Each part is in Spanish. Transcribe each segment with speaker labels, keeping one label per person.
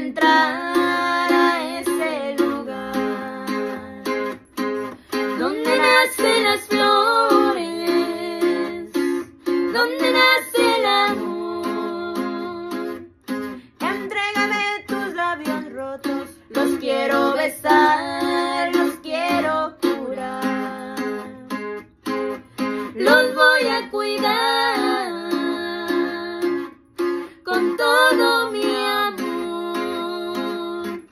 Speaker 1: entrar a ese lugar donde nacen las flores, donde nace el amor. Entrégame tus labios rotos, los quiero besar, los quiero curar, los voy a cuidar con todo mi amor.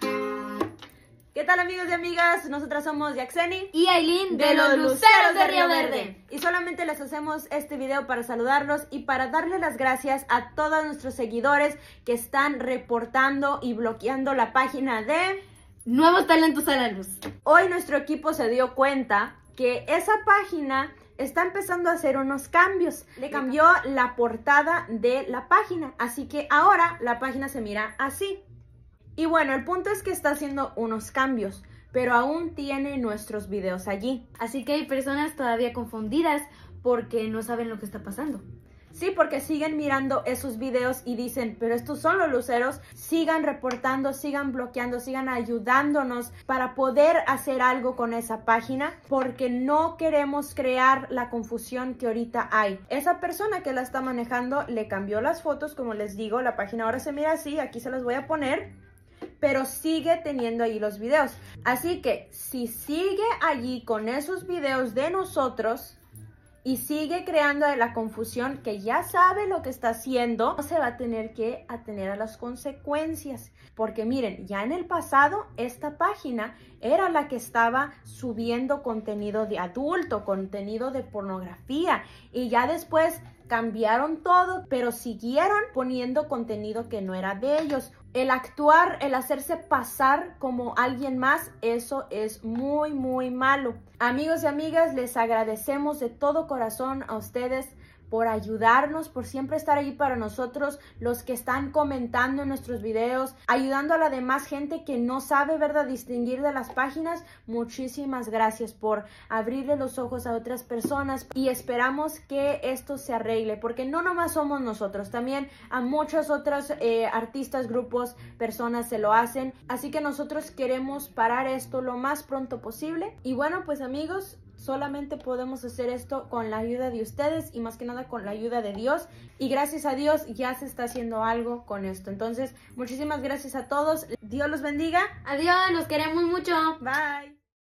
Speaker 1: ¿Qué tal, amigos y amigas? Nosotras somos Yaxeni
Speaker 2: y Aileen
Speaker 1: de los Luceros de Río Verde. Y solamente les hacemos este video para saludarlos y para darle las gracias a todos nuestros seguidores que están reportando y bloqueando la página de
Speaker 2: Nuevos Talentos a la Luz.
Speaker 1: Hoy nuestro equipo se dio cuenta que esa página está empezando a hacer unos cambios. Le cambió la portada de la página, así que ahora la página se mira así. Y bueno, el punto es que está haciendo unos cambios, pero aún tiene nuestros videos allí.
Speaker 2: Así que hay personas todavía confundidas porque no saben lo que está pasando.
Speaker 1: Sí, porque siguen mirando esos videos y dicen, pero estos son los luceros. Sigan reportando, sigan bloqueando, sigan ayudándonos para poder hacer algo con esa página, porque no queremos crear la confusión que ahorita hay. Esa persona que la está manejando le cambió las fotos, como les digo, la página ahora se mira así, aquí se las voy a poner, pero sigue teniendo ahí los videos. Así que si sigue allí con esos videos de nosotros y sigue creando la confusión, que ya sabe lo que está haciendo, no se va a tener que atener a las consecuencias. Porque miren, ya en el pasado esta página era la que estaba subiendo contenido de adulto, contenido de pornografía, y ya después cambiaron todo, pero siguieron poniendo contenido que no era de ellos. El actuar, el hacerse pasar como alguien más, eso es muy, muy malo. Amigos y amigas, les agradecemos de todo corazón a ustedes por ayudarnos, por siempre estar ahí para nosotros, los que están comentando en nuestros videos, ayudando a la demás gente que no sabe, ¿verdad?, distinguir de las páginas. Muchísimas gracias por abrirle los ojos a otras personas y esperamos que esto se arregle, porque no nomás somos nosotros, también a muchos otros artistas, grupos, personas se lo hacen, así que nosotros queremos parar esto lo más pronto posible. Y bueno, pues amigos, solamente podemos hacer esto con la ayuda de ustedes y más que nada con la ayuda de Dios. Y gracias a Dios ya se está haciendo algo con esto. Entonces, muchísimas gracias a todos. Dios los bendiga.
Speaker 2: Adiós, los queremos mucho.
Speaker 1: Bye.